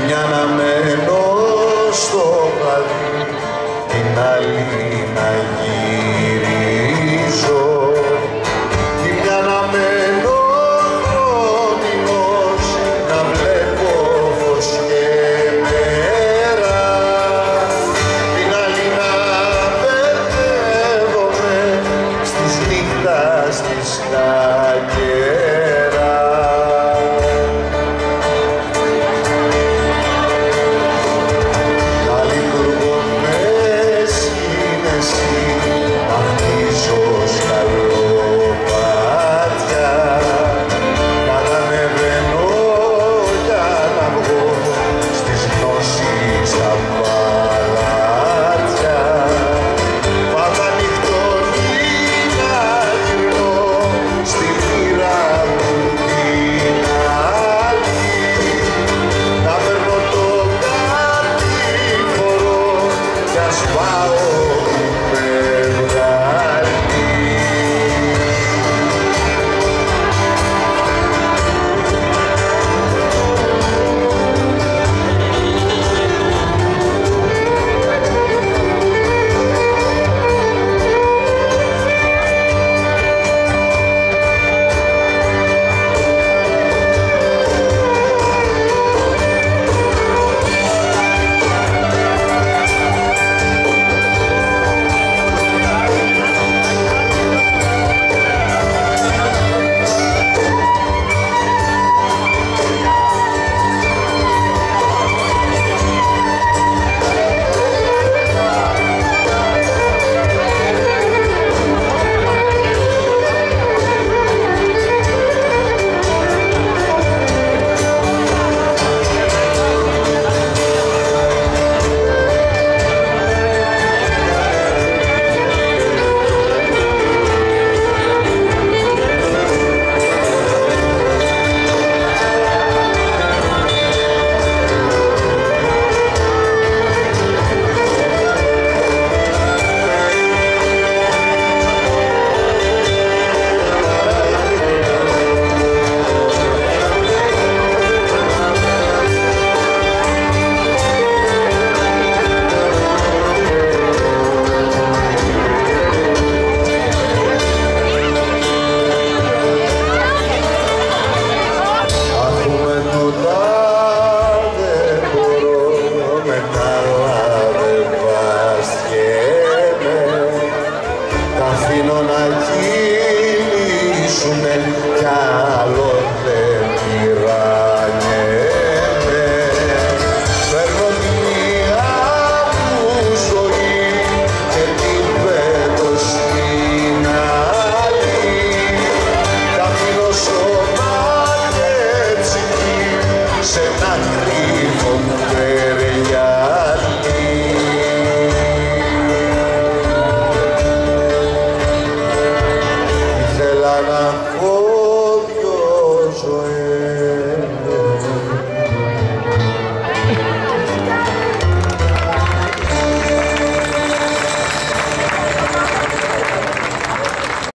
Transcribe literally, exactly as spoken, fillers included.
μια να μένω στο βράδυ, την άλλη να γυρίζω, τη μια να μένω χρόνιμος, να βλέπω φως και μέρα, την άλλη να μπερδεύομαι στις νύχτας της κακέρα. Αφήνω να κυλήσουνε κι άλλο δεν τυραννιέμαι. Παίρνω τη μία μου ζωή και την πέτω στην άλλη, τ' αφήνω σώμα και ψυχή σε ένα κρύβο μου τεριάλι. Ήθελα να